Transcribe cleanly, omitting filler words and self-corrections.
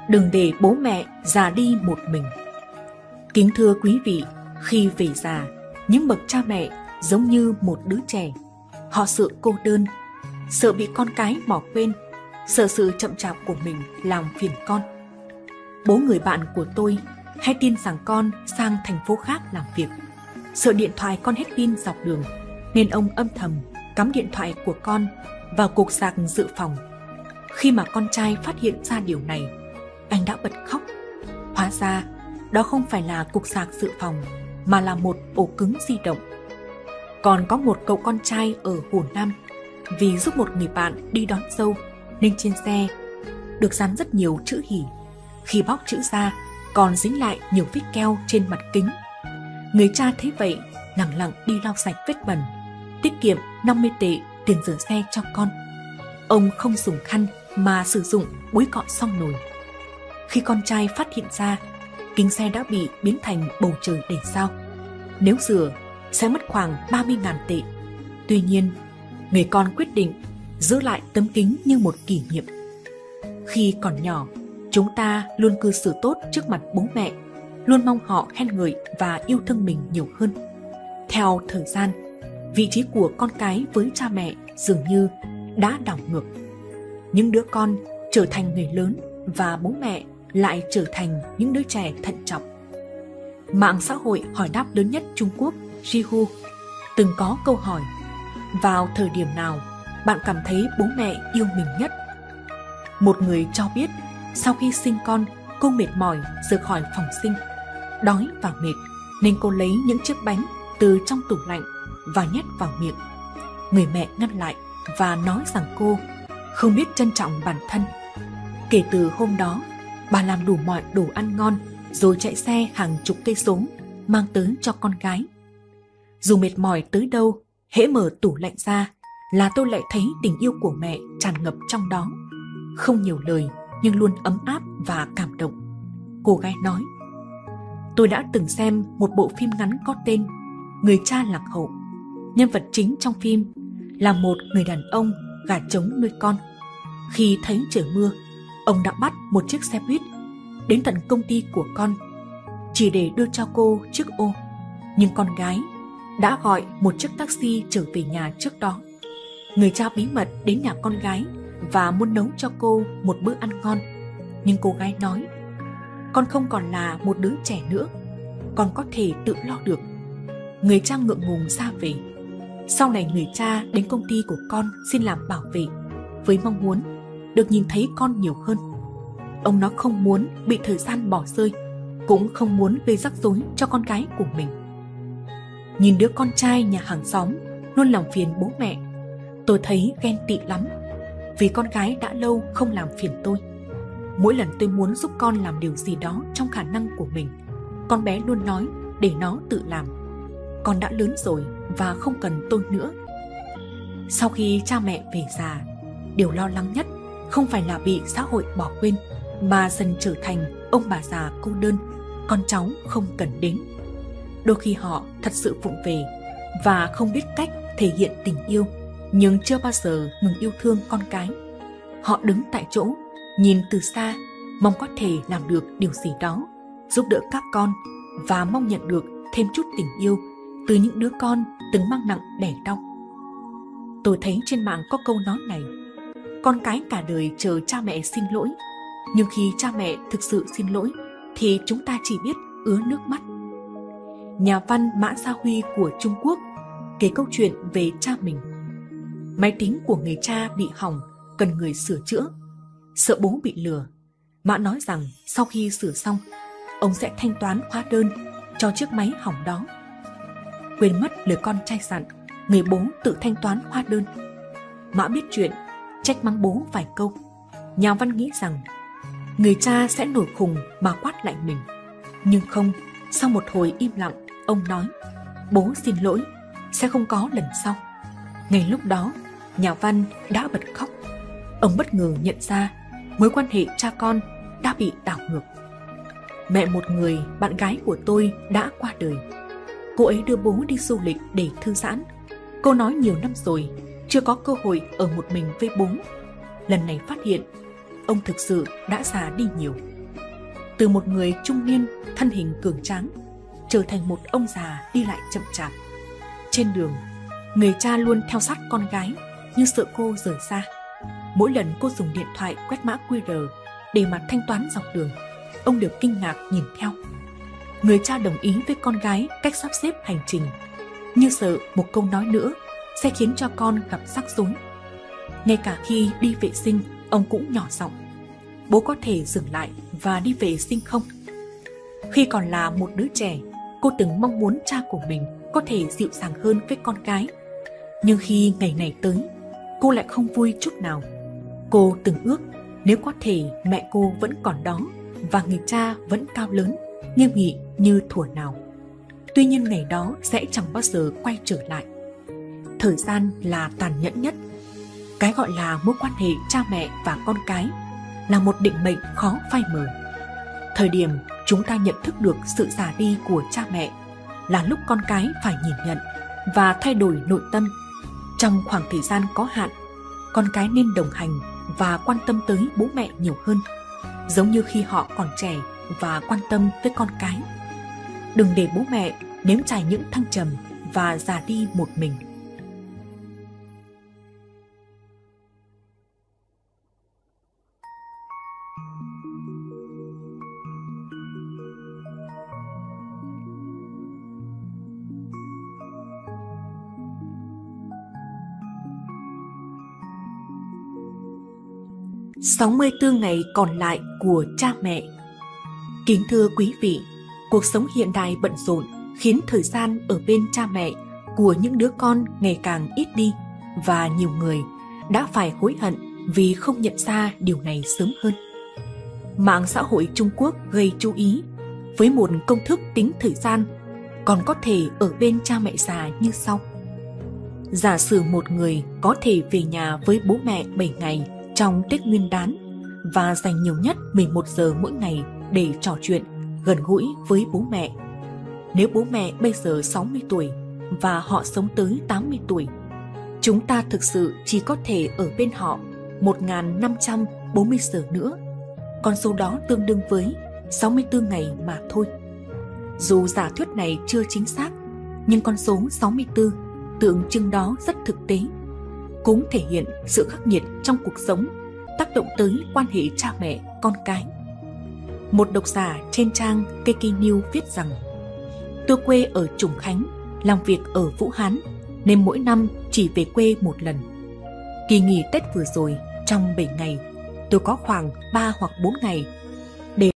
Đừng để bố mẹ già đi một mình. Kính thưa quý vị, khi về già, những bậc cha mẹ giống như một đứa trẻ. Họ sợ cô đơn, sợ bị con cái bỏ quên, sợ sự chậm chạp của mình làm phiền con. Bố người bạn của tôi hay tin rằng con sang thành phố khác làm việc, sợ điện thoại con hết pin dọc đường, nên ông âm thầm cắm điện thoại của con vào cục sạc dự phòng. Khi mà con trai phát hiện ra điều này, anh đã bật khóc. Hóa ra đó không phải là cục sạc dự phòng, mà là một ổ cứng di động. Còn có một cậu con trai ở Hồ Nam, vì giúp một người bạn đi đón dâu nên trên xe được dán rất nhiều chữ hỉ. Khi bóc chữ ra còn dính lại nhiều vết keo trên mặt kính. Người cha thấy vậy lẳng lặng đi lau sạch vết bẩn, tiết kiệm 50 tệ tiền rửa xe cho con. Ông không dùng khăn mà sử dụng búi cọ xong nồi. Khi con trai phát hiện ra, kính xe đã bị biến thành bầu trời đầy sao. Nếu rửa sẽ mất khoảng 30.000 tệ. Tuy nhiên, người con quyết định giữ lại tấm kính như một kỷ niệm. Khi còn nhỏ, chúng ta luôn cư xử tốt trước mặt bố mẹ, luôn mong họ khen ngợi và yêu thương mình nhiều hơn. Theo thời gian, vị trí của con cái với cha mẹ dường như đã đảo ngược. Những đứa con trở thành người lớn và bố mẹ lại trở thành những đứa trẻ thận trọng. Mạng xã hội hỏi đáp lớn nhất Trung Quốc, Zhihu, từng có câu hỏi: vào thời điểm nào bạn cảm thấy bố mẹ yêu mình nhất? Một người cho biết sau khi sinh con, cô mệt mỏi rời khỏi phòng sinh, đói và mệt nên cô lấy những chiếc bánh từ trong tủ lạnh và nhét vào miệng. Người mẹ ngăn lại và nói rằng cô không biết trân trọng bản thân. Kể từ hôm đó, bà làm đủ mọi đồ ăn ngon rồi chạy xe hàng chục cây số mang tới cho con gái. Dù mệt mỏi tới đâu, hễ mở tủ lạnh ra là tôi lại thấy tình yêu của mẹ tràn ngập trong đó. Không nhiều lời nhưng luôn ấm áp và cảm động. Cô gái nói: tôi đã từng xem một bộ phim ngắn có tên Người cha lạc hậu. Nhân vật chính trong phim là một người đàn ông gà trống nuôi con. Khi thấy trời mưa, ông đã bắt một chiếc xe buýt đến tận công ty của con chỉ để đưa cho cô chiếc ô. Nhưng con gái đã gọi một chiếc taxi trở về nhà trước đó. Người cha bí mật đến nhà con gái và muốn nấu cho cô một bữa ăn ngon. Nhưng cô gái nói: con không còn là một đứa trẻ nữa, con có thể tự lo được. Người cha ngượng ngùng ra về. Sau này người cha đến công ty của con xin làm bảo vệ, với mong muốn được nhìn thấy con nhiều hơn. Ông nó không muốn bị thời gian bỏ rơi, cũng không muốn gây rắc rối cho con gái của mình. Nhìn đứa con trai nhà hàng xóm luôn làm phiền bố mẹ, tôi thấy ghen tị lắm, vì con gái đã lâu không làm phiền tôi. Mỗi lần tôi muốn giúp con làm điều gì đó trong khả năng của mình, con bé luôn nói để nó tự làm. Con đã lớn rồi và không cần tôi nữa. Sau khi cha mẹ về già, điều lo lắng nhất không phải là bị xã hội bỏ quên, mà dần trở thành ông bà già cô đơn, con cháu không cần đến. Đôi khi họ thật sự vụng về và không biết cách thể hiện tình yêu, nhưng chưa bao giờ ngừng yêu thương con cái. Họ đứng tại chỗ, nhìn từ xa, mong có thể làm được điều gì đó, giúp đỡ các con và mong nhận được thêm chút tình yêu từ những đứa con từng mang nặng đẻ đau. Tôi thấy trên mạng có câu nói này: con cái cả đời chờ cha mẹ xin lỗi, nhưng khi cha mẹ thực sự xin lỗi thì chúng ta chỉ biết ứa nước mắt. Nhà văn Mã Gia Huy của Trung Quốc kể câu chuyện về cha mình. Máy tính của người cha bị hỏng, cần người sửa chữa. Sợ bố bị lừa, Mã nói rằng sau khi sửa xong, ông sẽ thanh toán hóa đơn cho chiếc máy hỏng đó. Quên mất lời con trai dặn, người bố tự thanh toán hóa đơn. Mã biết chuyện, trách mắng bố vài câu. Nhà văn nghĩ rằng người cha sẽ nổi khùng mà quát lại mình. Nhưng không, sau một hồi im lặng, ông nói: bố xin lỗi, sẽ không có lần sau. Ngay lúc đó, nhà văn đã bật khóc. Ông bất ngờ nhận ra mối quan hệ cha con đã bị đảo ngược. Mẹ một người bạn gái của tôi đã qua đời. Cô ấy đưa bố đi du lịch để thư giãn. Cô nói nhiều năm rồi chưa có cơ hội ở một mình với bố. Lần này phát hiện ông thực sự đã già đi nhiều. Từ một người trung niên, thân hình cường tráng, trở thành một ông già đi lại chậm chạp. Trên đường, người cha luôn theo sát con gái như sợ cô rời xa. Mỗi lần cô dùng điện thoại quét mã QR để mà thanh toán dọc đường, ông đều kinh ngạc nhìn theo. Người cha đồng ý với con gái cách sắp xếp hành trình, như sợ một câu nói nữa sẽ khiến cho con gặp rắc rối. Ngay cả khi đi vệ sinh, ông cũng nhỏ giọng: "Bố có thể dừng lại và đi vệ sinh không?" Khi còn là một đứa trẻ, cô từng mong muốn cha của mình có thể dịu dàng hơn với con gái. Nhưng khi ngày này tới, cô lại không vui chút nào. Cô từng ước nếu có thể mẹ cô vẫn còn đó và người cha vẫn cao lớn, nghiêm nghị như thuở nào. Tuy nhiên ngày đó sẽ chẳng bao giờ quay trở lại. Thời gian là tàn nhẫn nhất. Cái gọi là mối quan hệ cha mẹ và con cái là một định mệnh khó phai mờ. Thời điểm chúng ta nhận thức được sự già đi của cha mẹ là lúc con cái phải nhìn nhận và thay đổi nội tâm. Trong khoảng thời gian có hạn, con cái nên đồng hành và quan tâm tới bố mẹ nhiều hơn, giống như khi họ còn trẻ và quan tâm tới con cái. Đừng để bố mẹ nếm trải những thăng trầm và già đi một mình. "64 ngày còn lại của cha mẹ." Kính thưa quý vị, cuộc sống hiện đại bận rộn khiến thời gian ở bên cha mẹ của những đứa con ngày càng ít đi, và nhiều người đã phải hối hận vì không nhận ra điều này sớm hơn. Mạng xã hội Trung Quốc gây chú ý với một công thức tính thời gian còn có thể ở bên cha mẹ già như sau. Giả sử một người có thể về nhà với bố mẹ 7 ngày trong Tết Nguyên đán và dành nhiều nhất 11 giờ mỗi ngày để trò chuyện, gần gũi với bố mẹ. Nếu bố mẹ bây giờ 60 tuổi và họ sống tới 80 tuổi, chúng ta thực sự chỉ có thể ở bên họ 1.540 giờ nữa. Con số đó tương đương với 64 ngày mà thôi. Dù giả thuyết này chưa chính xác, nhưng con số 64 tượng trưng đó rất thực tế, cũng thể hiện sự khắc nghiệt trong cuộc sống, tác động tới quan hệ cha mẹ, con cái. Một độc giả trên trang KK News viết rằng: "Tôi quê ở Trùng Khánh, làm việc ở Vũ Hán, nên mỗi năm chỉ về quê một lần. Kỳ nghỉ Tết vừa rồi, trong 7 ngày, tôi có khoảng 3 hoặc 4 ngày